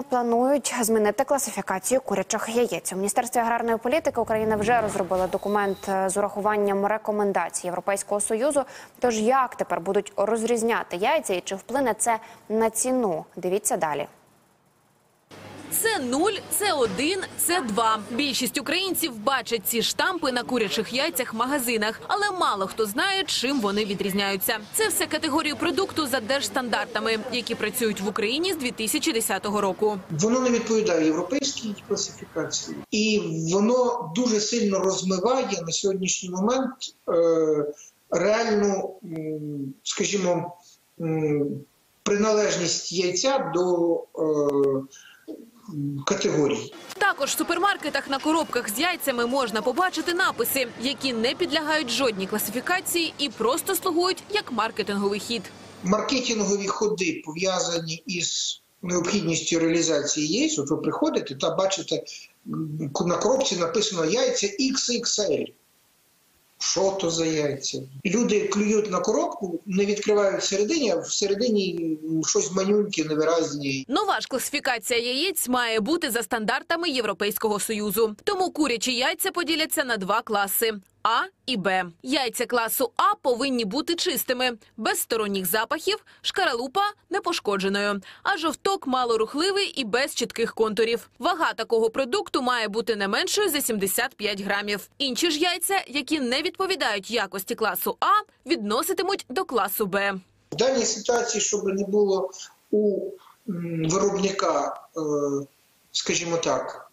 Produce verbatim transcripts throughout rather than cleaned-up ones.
планують змінити класифікацію курячих яєць. У Міністерстві аграрної політики України вже розробили документ з урахуванням рекомендацій Європейського Союзу. Тож як тепер будуть розрізняти яйця і чи вплине це на ціну? Дивіться далі. Це нуль, це один, це два. Більшість українців бачать ці штампи на курячих яйцях в магазинах, але мало хто знає, чим вони відрізняються. Це все категорії продукту за держстандартами, які працюють в Україні з дві тисячі десятого року. Воно не відповідає європейській класифікації, і воно дуже сильно розмиває на сьогоднішній момент е, реальну, скажімо, приналежність яйця до е, категорій. Також в супермаркетах на коробках з яйцями можна побачити написи, які не підлягають жодній класифікації і просто слугують як маркетинговий хід. Маркетингові ходи пов'язані із необхідністю реалізації яєць. От ви приходите та бачите, на коробці написано яйця ікс ікс ель. Що то за яйця? Люди клюють на коробку, не відкривають всередині, а всередині щось манюньке, невиразні. Нова ж класифікація яєць має бути за стандартами Європейського Союзу. Тому курячі яйця поділяться на два класи – А і Б. Яйця класу А повинні бути чистими, без сторонніх запахів, шкаралупа непошкодженою, а жовток малорухливий і без чітких контурів. Вага такого продукту має бути не меншою за сімдесят п'ять грамів. Інші ж яйця, які не відповідають якості класу А, відноситимуть до класу Б. В даній ситуації, щоб не було у виробника, скажімо так,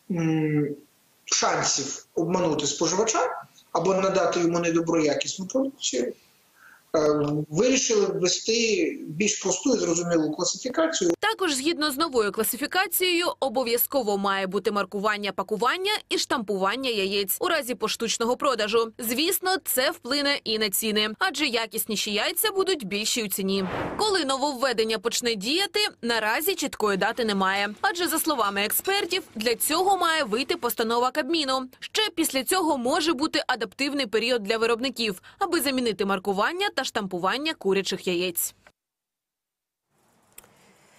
шансів обманути споживача або надати йому недоброякісну продукцію, вирішили ввести більш просту і зрозумілу класифікацію. Також, згідно з новою класифікацією, обов'язково має бути маркування пакування і штампування яєць у разі поштучного продажу. Звісно, це вплине і на ціни, адже якісніші яйця будуть більші у ціні. Коли нововведення почне діяти, наразі чіткої дати немає. Адже, за словами експертів, для цього має вийти постанова Кабміну. Ще після цього може бути адаптивний період для виробників, аби замінити маркування та штампування курячих яєць.